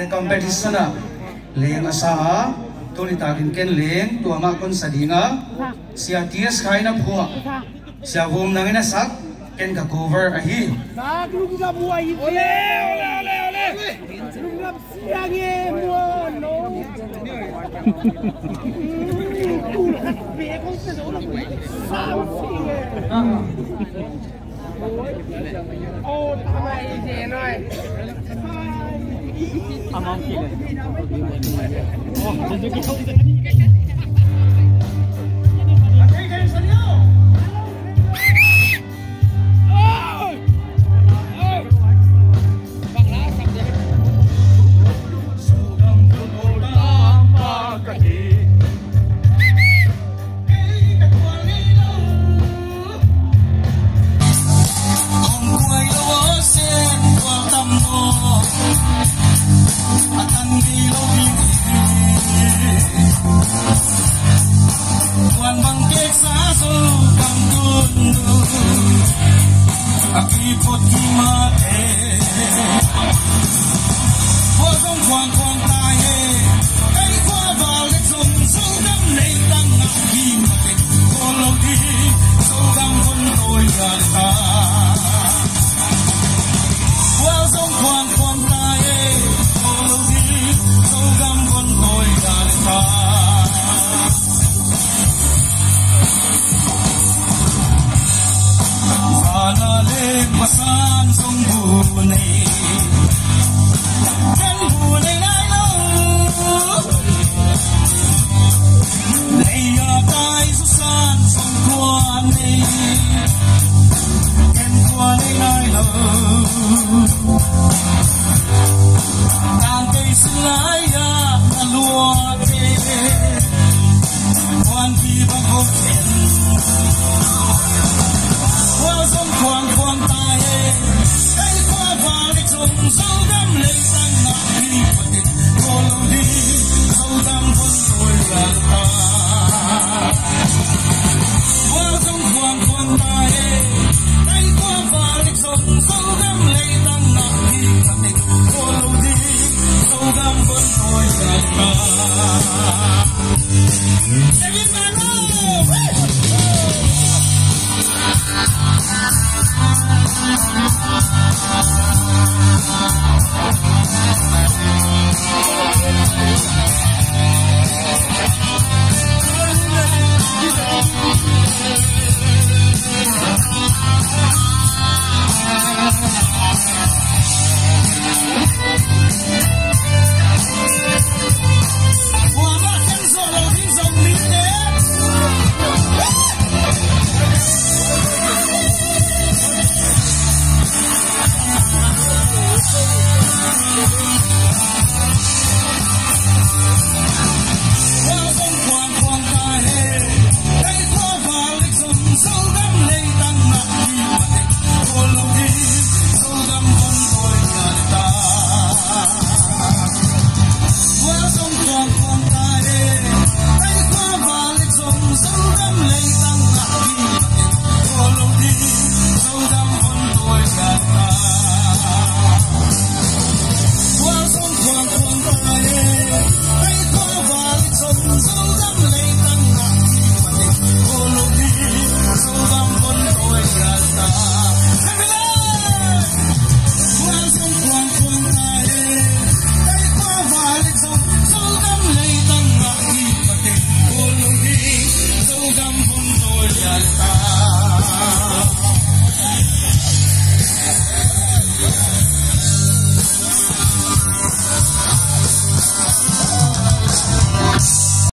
te competition a leng asa tuli takin ken leng tuama kon sadinga sia ts khaina phua sia vom nangina sak ken ka cover a hi sak lung na buai ole ole ole lung na siang e mo no be con se do la sao ô tao mày gì rồi mong kia ô đừng cái không